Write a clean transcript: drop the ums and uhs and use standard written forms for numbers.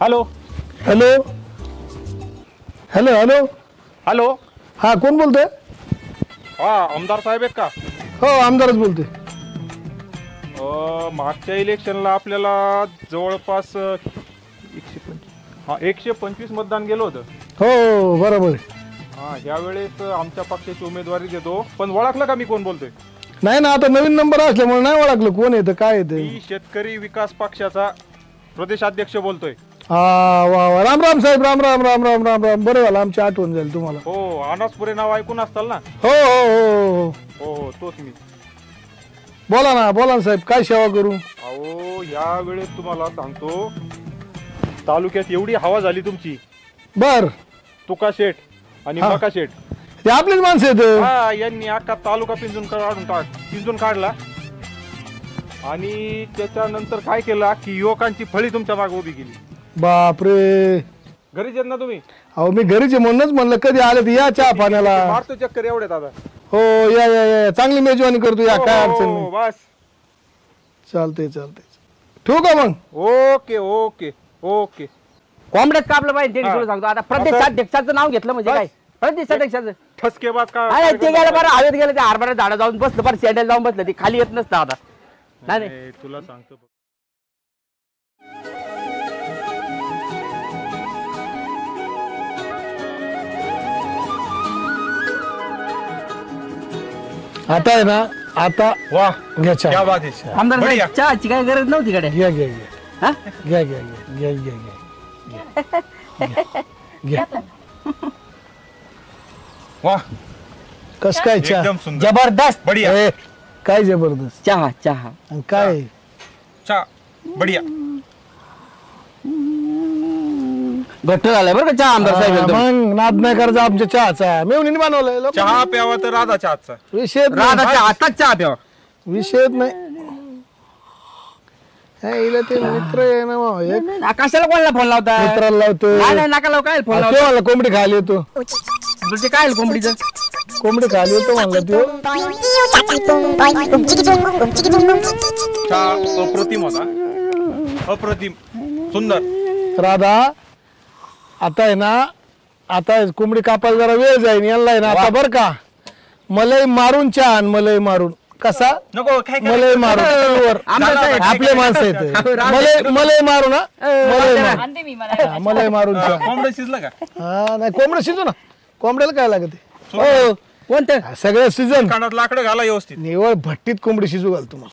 Hello hello hello hello hello हा कोण बोलतोय? हा आमदार साहेब आहेत का? हो आमदारच बोलतोय. मागच्या इलेक्शनला आपल्याला जवळपास 125 मतदान गेलं होतं. हो बरोबर. हा यावेळेस आमच्या पक्षाची उमेदवारी देतो. पण ओळखलं का मी कोण बोलतोय? नाही ना, आता नवीन नंबर असल्यामुळे नाही ओळखलं कोण येतं काय येतं. मी शेतकरी विकास पक्षाचा प्रदेशाध्यक्ष बोलतोय. हा वा वा राम राम साहेब राम राम राम राम राम राम. बरं झालं आमची आठवण झाली तुम्हाला. हो अनासपुरे नाव ऐकून असताल ना? हो हो हो हो हो तोच मी. बोला ना साहेब काय सेवा करू? अहो यावेळेस तुम्हाला सांगतो तालुक्यात एवढी हवा झाली तुमची. बर तुका शेठ आणि मका शेठ ते आपलीच माणसं आहेत. हा यांनी अख्खा तालुका पिंजून काढला आणि त्याच्यानंतर काय केलं की युवकांची फळी तुमच्या मागे उभी केली. बापरे घरीच येत ना तुम्ही? अहो मी घरीच म्हणूनच म्हणलं कधी आले तर या चहा पाण्याला. मारतो चक्कर एवढे दादा. हो या या या चांगली मेजवानी करतो या काय अडचण नाही. बस चालतंय ठेवू का मग? Okay okay okay. कोंबड्यात कापलं पाहिजे ते सांगतो. आता प्रदेशाध्यक्षाचं नाव घेतलं म्हणजे काय? प्रदेशाध्यक्षाचं ठसकेबाज का? अरे ते गेलं बरं हवेत गेलं ते हरभरा झाडा जाऊन बसलं बरं सँडल जाऊन बसलं ते खाली येत नसतं आता. नाही तुला सांगतो आता आहे ना आता वाह घ्या चहा. क्या बात है. आमदार साहेब, चहाची काय गरज नव्हती कडे. घ्या घ्या हा? घ्या घ्या घ्या घ्या घ्या घ्या घ्या. वाह कस काय चहा? एकदम सुंदर जबरदस्त. बढिया. ए, काय जबरदस्त चहा आणि काय चा बढिया. घट्ट झालाय बरं का चहा आमदार साहेब एकदम. मग नाद नाही करायचा आमच्या चहाचा. मेवणीने बनवलाय लोक. चहा प्यावा तर राधा चहाचा. विषय राधाच्या हातात चहा प्यावा. विषयच नाही. हिला ते मित्र आहे ना भाऊ, एक कशाला कोणाला फोन लावता? मित्राला लावतोय. नाही नका लाव. काय फोन ते मला कोंबडी खायला येतो. ते काय कोंबडीचं? कोंबडी खायला येतो म्हणलं ते. चहा अप्रतिम होता. अप्रतिम सुंदर. राधा आता आहे ना, आता कोंबडी कापायला जरा वेळ जाईल यांना आहे ना. आता बर का मलई मारून चहा आण. मलई मारून कसा? नको काय मलई मारून आपले माणसं आहेत. मलई मारून हा मलई मारून चहा. कोंबडं शिजलं का? हा नाही कोंबडं शिजू ना. कोंबड्याला काय लागते? हो कोणतं? सगळं सीझन कानात लाकडं घाला व्यवस्थित. निवळ भट्टीत कोंबडी शिजू घाल तुम्हाला.